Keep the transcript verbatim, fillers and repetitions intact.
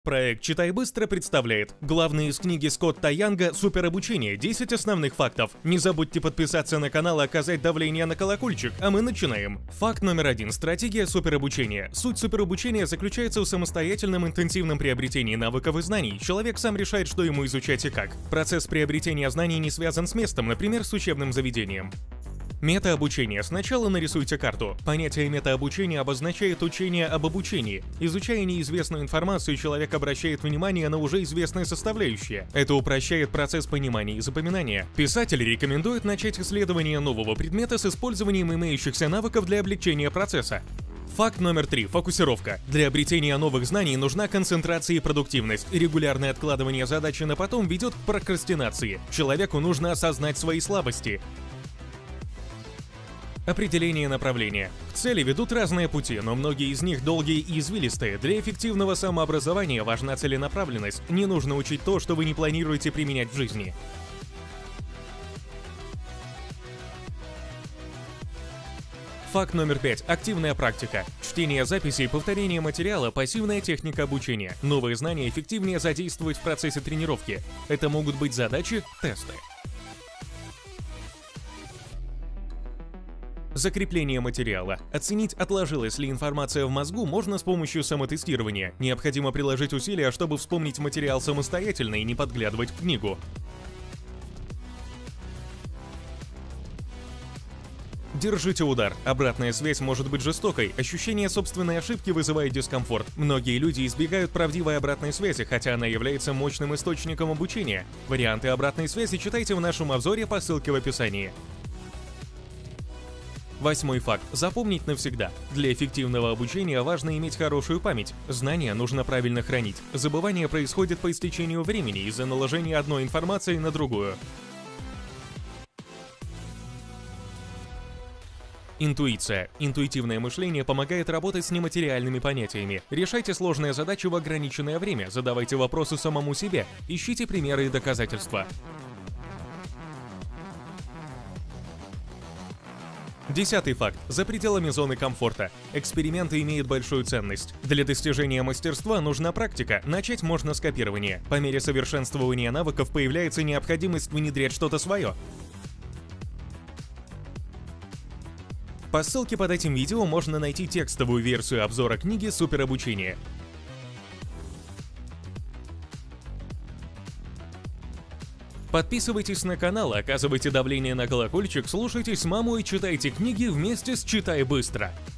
Проект «Читай быстро» представляет главные из книги Скотта Янга «Суперобучение. десять основных фактов». Не забудьте подписаться на канал и оказать давление на колокольчик, а мы начинаем. Факт номер один. Стратегия суперобучения. Суть суперобучения заключается в самостоятельном интенсивном приобретении навыков и знаний. Человек сам решает, что ему изучать и как. Процесс приобретения знаний не связан с местом, например, с учебным заведением. Метаобучение. Сначала нарисуйте карту. Понятие метаобучения обозначает учение об обучении. Изучая неизвестную информацию, человек обращает внимание на уже известные составляющие. Это упрощает процесс понимания и запоминания. Писатель рекомендует начать исследование нового предмета с использованием имеющихся навыков для облегчения процесса. Факт номер три. Фокусировка. Для обретения новых знаний нужна концентрация и продуктивность. Регулярное откладывание задачи на потом ведет к прокрастинации. Человеку нужно осознать свои слабости. Определение направления. К цели ведут разные пути, но многие из них долгие и извилистые. Для эффективного самообразования важна целенаправленность. Не нужно учить то, что вы не планируете применять в жизни. Факт номер пять. Активная практика. Чтение записей, повторение материала, пассивная техника обучения. Новые знания эффективнее задействовать в процессе тренировки. Это могут быть задачи, тесты. Закрепление материала. Оценить, отложилась ли информация в мозгу, можно с помощью самотестирования. Необходимо приложить усилия, чтобы вспомнить материал самостоятельно и не подглядывать в книгу. Держите удар. Обратная связь может быть жестокой. Ощущение собственной ошибки вызывает дискомфорт. Многие люди избегают правдивой обратной связи, хотя она является мощным источником обучения. Варианты обратной связи читайте в нашем обзоре по ссылке в описании. Восьмой факт. Запомнить навсегда. Для эффективного обучения важно иметь хорошую память. Знания нужно правильно хранить. Забывание происходит по истечению времени из-за наложения одной информации на другую. Интуиция. Интуитивное мышление помогает работать с нематериальными понятиями. Решайте сложные задачи в ограниченное время, задавайте вопросы самому себе, ищите примеры и доказательства. Десятый факт. За пределами зоны комфорта. Эксперименты имеют большую ценность. Для достижения мастерства нужна практика. Начать можно с копирования. По мере совершенствования навыков появляется необходимость внедрять что-то свое. По ссылке под этим видео можно найти текстовую версию обзора книги «Суперобучение». Подписывайтесь на канал, оказывайте давление на колокольчик, слушайте маму и читайте книги вместе с «Читай быстро».